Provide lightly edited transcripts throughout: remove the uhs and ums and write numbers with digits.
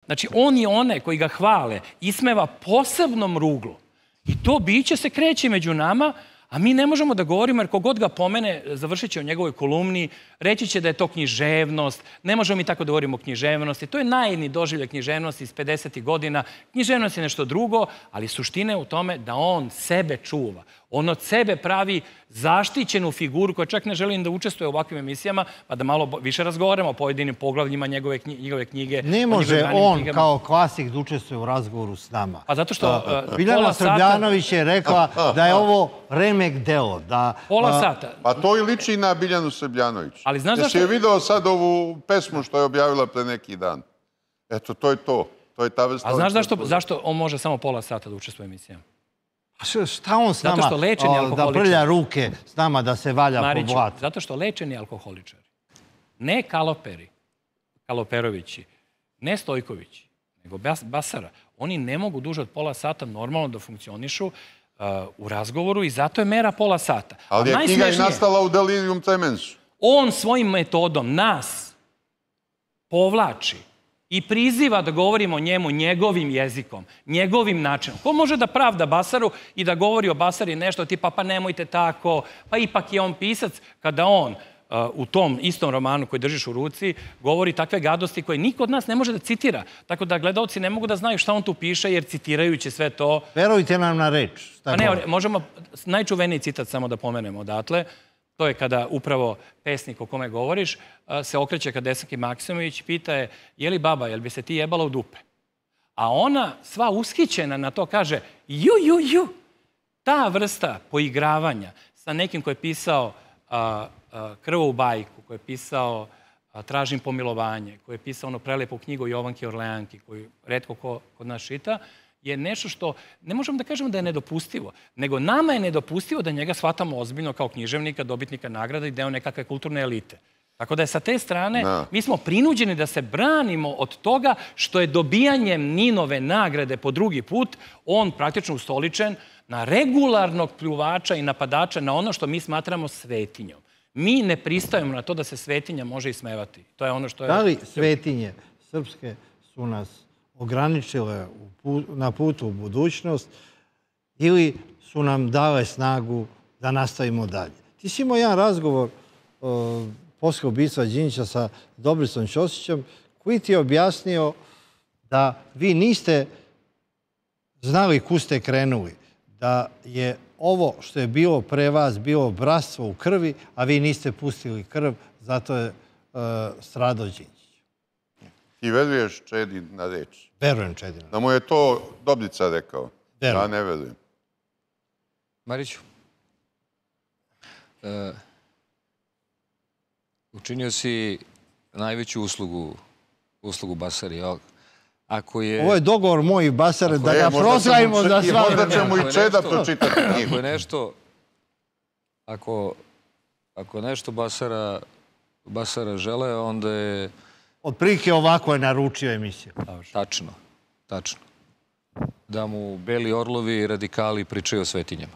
Znači, on i one koji ga hvale ismeva posebnom ruglu. I to biće se kreće među nama, a mi ne možemo da govorimo, jer kogod ga pomene, završit će o njegovoj kolumni, reći će da je to književnost, ne možemo mi tako da govorimo o književnosti. To je naivni doživljaj književnosti iz 50. godina. Književnost je nešto drugo, ali suština je u tome da on sebe čuva. On od sebe pravi zaštićenu figuru koja čak ne želim da učestvuje u ovakvim emisijama, pa da malo više razgovaramo o pojedinim poglavljima njegove knjige. Ne može on kao klasik da učestvuje u razgovoru s nama. Pa zato što Biljana Srbljanović je rekla da je ovo remek delo. Pola sata. Pa to i liči na Biljanu Srbljanović. Ali znaš zašto? Jesi je video sad ovu pesmu što je objavila pre neki dan? Eto, to je to. To je ta vrsta... A znaš zašto on može samo pola sata da učestvuje u emisijama? Šta on s nama da prlja ruke s nama da se valja po blatu? Zato što lečeni alkoholičari, ne Kaloperi, Kaloperovići, ne Stojkovići, nego Basara, oni ne mogu duže od pola sata normalno da funkcionišu u razgovoru i zato je mera pola sata. Ali je knjiga i nastala u delirium tremensu. On svojim metodom nas povlači i priziva da govorimo o njemu njegovim jezikom, njegovim načinom. Ko može da pravda Basaru i da govori o Basari nešto tipa pa nemojte tako, pa ipak je on pisac, kada on u tom istom romanu koji držiš u ruci govori takve gadosti koje niko od nas ne može da citira. Tako da gledaoci ne mogu da znaju šta on tu piše jer citirajući sve to... Verujte nam na reč. Pa ne, možemo najčuveniji citat samo da pomenemo odatle. To je kada upravo pesnik o kome govoriš se okreće ka Desanki Maksimović i pita je, je li baba, jel bi se ti jebala u dupe? A ona sva ushićena na to kaže, ju. Ta vrsta poigravanja sa nekim koji je pisao Krvavu bajku, koji je pisao Tražim pomilovanje, koji je pisao ono prelepu knjigu Jovanke Orleanki, koju retko ko kod nas čita, je nešto što, ne možemo da kažemo da je nedopustivo, nego nama je nedopustivo da njega shvatamo ozbiljno kao književnika, dobitnika nagrada i deo nekakve kulturne elite. Tako da je sa te strane, mi smo prinuđeni da se branimo od toga što je dobijanjem Ninove nagrade po drugi put, on praktično ustoličen na regularnog pljuvača i napadača na ono što mi smatramo svetinjom. Mi ne pristajemo na to da se svetinja može ismevati. To je ono što je... Da li svetinje srpske su nas ograničile na putu u budućnost ili su nam dale snagu da nastavimo dalje? Ti si imao jedan razgovor posle ubistva Đinđića sa Dobrisom Ćosićem koji ti je objasnio da vi niste znali kud ste krenuli, da je ovo što je bilo pre vas bilo bratstvo u krvi, a vi niste pustili krv, zato je stradao Đinđić. Ti veruješ Čedi na reč? Verujem Čedi. Da mu je to Dobrica rekao. Ja ne verujem. Mariću, učinio si najveću uslugu Basari. Ovo je dogovor moj i Basare da ga proslavimo za sva vremena. Možda će mu i Čeda pročitati knjigu. Ako je nešto, ako nešto Basara žele, onda je... Otprilike ovako je naručio emisiju. Tačno. Da mu beli orlovi i radikali pričaju o svetinjama.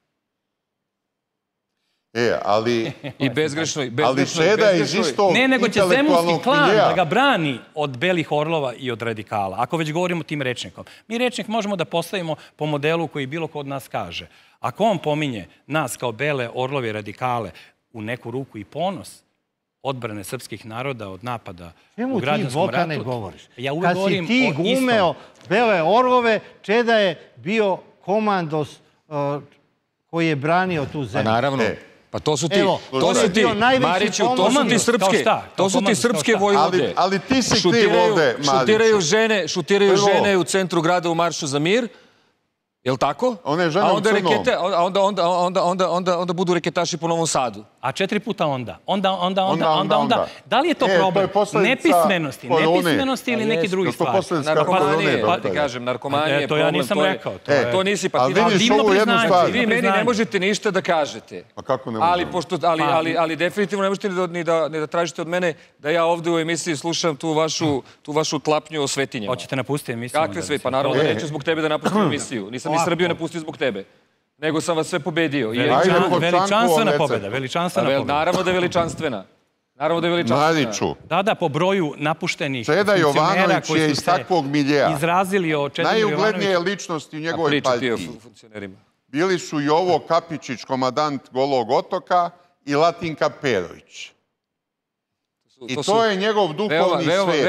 Ali... I bezgrešno... Ali Čeda iz istog ne, nego će zemunski intelektualnog klan miljeja da ga brani od belih orlova i od radikala. Ako već govorimo tim rečnikom. Mi rečnik možemo da postavimo po modelu koji bilo ko od nas kaže. Ako on pominje nas kao bele orlove i radikale u neku ruku i ponos odbrane srpskih naroda od napada u građanskom ratu... Čemu ti, Vokane, govoriš? Kad si ti glumeo bele orlove, Čeda je bio komandos koji je branio tu zemlju. Pa naravno. Pa to su ti, Mariću, to su ti srpske vojvode. Ali ti si kriv ovde, Mariću. Šutiraju žene u centru grada u Maršu za mir. Je li tako? One žene u crnom. Onda budu reketaši po Novom Sadu. A 4 puta onda. Onda. Da li je to problem? Nepismenosti ili neki drugi stvari? Narkomanije, ti kažem, narkomanije je problem. To ja nisam rekao. To nisi, pa ti vi meni ne možete ništa da kažete. Pa kako ne možemo? Ali definitivno ne možete ni da tražite od mene da ja ovde u emisiji slušam tu vašu tlapnju o svetinjama. Hoćete napustiti emisiju? Kakve sve? Pa naravno da neću zbog tebe da napustim emisiju. Nisam ni Srbiju napustio zbog tebe. Nego sam vas sve pobedio. Veličanstvena pobjeda. Naravno da je veličanstvena. Naravno da je veličanstvena. Mariću, Da, po broju napuštenih Čeda funkcionera Jovanović koji je su iz se takvog miljea. izrazili o Čedomir Jovanoviću. Najuglednije ličnosti u A njegovoj priča ti o partiji funkcionerima. bili su Jovo Kapičić, komadant Golog otoka, i Latinka Perović. I to je njegov duhovni svet.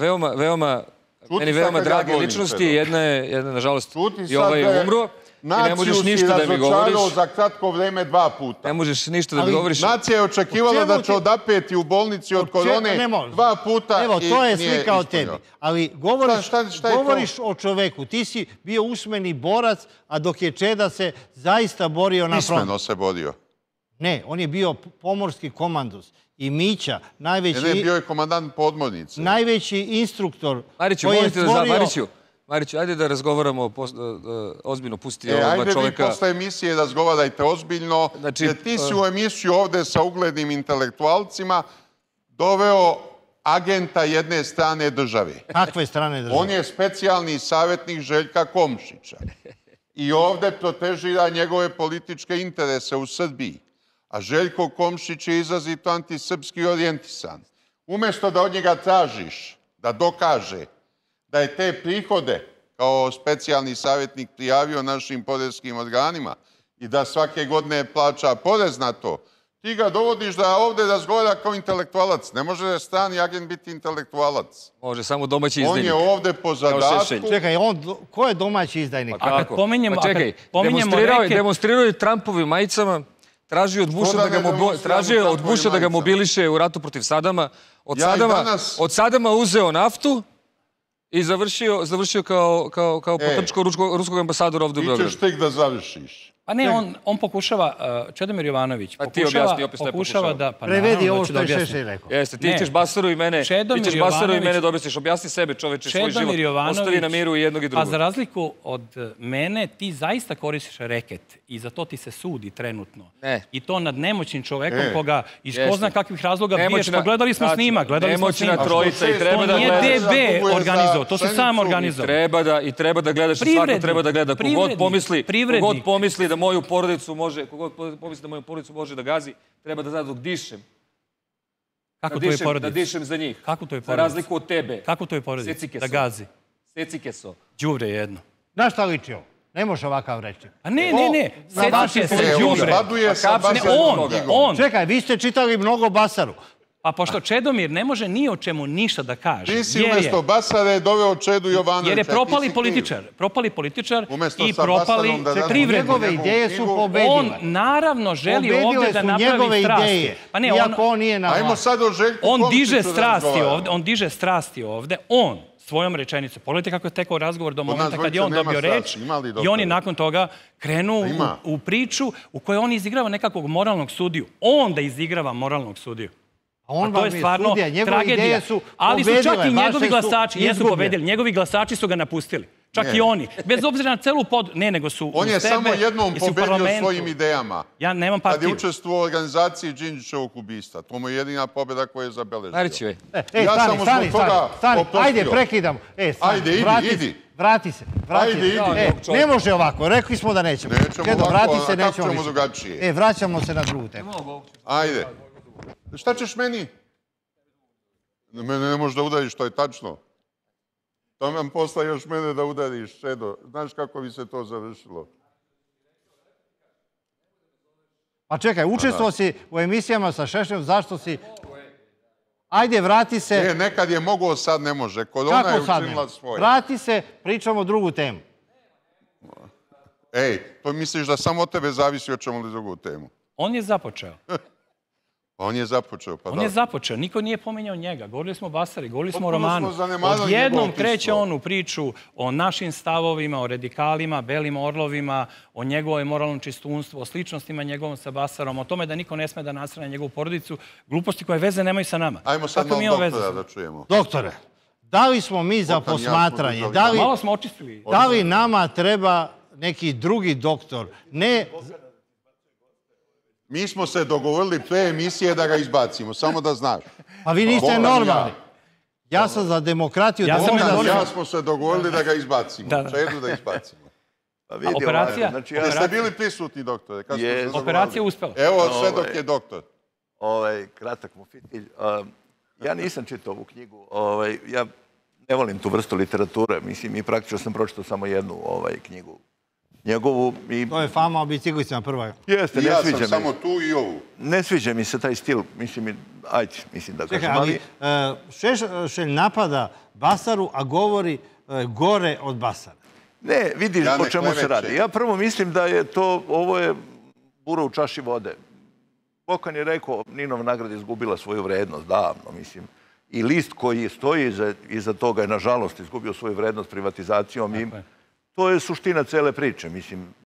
Meni veoma drage ličnosti. Jedna je, nažalost, i ovaj je umro. I ne možeš ništa da mi govoriš. Naciju si za kratko vreme 2 puta. Ne možeš ništa da mi govoriš. Nacija je očekivala da će odapeti u bolnici od korone 2 puta. Evo, to je slika o tebi. ispunio. Ali govoriš o čoveku. Ti si bio usmeni borac, a dok je Čeda se zaista borio na frontu. Pismeno se borio. Ne, on je bio pomorski komandus. I Mića, najveći... Ne, bio je komandant podmornice. Najveći instruktor Mariću, koji je molim te da stvorio... Mariću, ajde da razgovaramo ozbiljno, pusti ovoga Ajde čoveka. vi posle emisije razgovarajte ozbiljno, jer ti si u emisiju ovde sa uglednim intelektualcima doveo agenta jedne strane države. Kakve strane države? On je specijalni savjetnik Željka Komšića. I ovde protežira njegove političke interese u Srbiji. A Željko Komšić je izrazito antisrpski orijentisan. Umesto da od njega tražiš da dokaže da je te prihode kao specijalni savjetnik prijavio našim poreskim organima i da svake godine plaća porez na to, ti ga dovodiš da ovde razgovara kao intelektualac. Ne može strani agent biti intelektualac. Može, samo domaći izdajnik. On je ovde po zadatku. Čekaj, ko je domaći izdajnik? A kad pominjemo... Čekaj, demonstrirao je Trumpovim majicama, tražio od Busha da ga mobiliše u ratu protiv Sadama. Od Sadama uzeo naftu i završio kao potrčko ruskog ambasadora ovde u Beogradu. Ti ćeš tek da završiš. Pa ne, on pokušava, Čedomir Jovanović, pokušava da... Prevedi ovo što je Šešelj rekao. Jeste, ti ćeš Basaru i mene, da objasniš. Objasni sebe, čoveče, svoj život. Ostavi na miru i jednog i drugog. Pa za razliku od mene, ti zaista koristiš reket i za to ti se sudi trenutno. I to nad nemoćnim čovekom koga iz ko zna kakvih razloga biješ. Pa gledali smo snimak, Nemoćna trojica i treba da gledaš. To nije DB organizovao, to si sam organizovao. I treba da gledaš, svako treba da gleda. Kogod pomisli da moju porodicu može da gazi, treba da zna dok dišem. Kako to je porodica? Da dišem za njih. Kako to je porodica? Za razliku od tebe. Kako to je porodica? Da gazi. Secikeso. Đubre jedno. Znaš šta liči ovo? Ne može ovakav reći. A ne. Secike se đubre. On. Čekaj, vi ste čitali mnogo Basaru. Pa pošto Čedomir ne može ni o čemu ništa da kaže. Ti si umjesto Basara je doveo Čedu Jovanovića. Jer je propali političar i propali privrednik. Njegove ideje su pobedile. On naravno želi ovde da napravi strasti. Pa ne, iako on nije na vlasti. Ajmo sad o Željku Komšiću on diže strasti ovde. On svojom rečenicom. Pogledajte kako je tekao razgovor do momenta kad je on dobio reč i on je nakon toga krenuo u priču u kojoj on izigrava nekakvog moralnog sudiju. On da izigrava moralnog sudiju. A to je stvarno tragedija. Ali su čak i njegovi glasači, jesu pobedili, njegovi glasači su ga napustili. Čak i oni. Bez obzira na celu nego su on je samo jednom pobedio svojim idejama. Ja nemam partiju. Kad je učestvovao u organizaciji Đinđićevog ubistva. To mu je jedina pobjeda koja je zabeležio. Mariću, stani. Ajde, prekidamo. Ajde, idi. Vrati se. Ajde, idi. Ne može ovako. Rekli smo da nećemo. Nećemo ovako, a kako ćemo drugačije? Vraćamo se na drugu temu. Ajde. Šta ćeš meni? Mene ne možeš da udariš, to je tačno. To nam posla još mene da udariš, Čedo. Znaš kako bi se to završilo? Pa čekaj, učestvovao si u emisijama sa Šešeljom, zašto si... Ajde, vrati se... Nekad je mogao, sad ne može. Korona je učinila svoje. Vrati se, pričamo drugu temu. To misliš da samo od tebe zavisi o čemu li drugu temu? On je započeo. On je započeo, pa da. On je započeo, niko nije pominjao njega. Govorili smo o Basari, govorili smo o Romanu. Odjednom kreće on u priču o našim stavovima, o radikalima, belim orlovima, o njegovoj moralnom čistunstvu, o sličnostima njegovom sa Basarom, o tome da niko ne sme da nasre na njegovu porodicu, gluposti koje veze nemaju sa nama. Ajmo sad malo doktora da čujemo. Doktore, da li smo mi za posmatranje? Malo smo očistili. Da li nama treba neki drugi doktor? Ne... Mi smo se dogovorili pre emisije da ga izbacimo, samo da znaš. Pa vi niste normalni. Ja sam za demokratiju. Ja smo se dogovorili da ga izbacimo. Čedu da izbacimo. Operacija? Jeste bili prisutni, doktore? Operacija uspela. Evo, sve dok je doktor. kratak mofitilj. Ja nisam čitao ovu knjigu. Ja ne volim tu vrstu literature. Mislim, i praktično sam pročitao samo jednu knjigu njegovu. To je Fama o biciklicama prva. Jeste, ne sviđa mi. Ja sam samo tu i ovu. Ne sviđa mi se taj stil. Mislim, da kažem. Čekaj, ali Šešelj napada Basaru, a govori gore od Basara. Ne, vidiš po čemu se radi. Ja prvo mislim da je ovo je bura u čaši vode. Bokan je rekao, Ninova nagrada izgubila svoju vrednost davno, mislim. I list koji stoji iza toga je, nažalost, izgubio svoju vrednost privatizacijom i to je suština cele priče, mislim.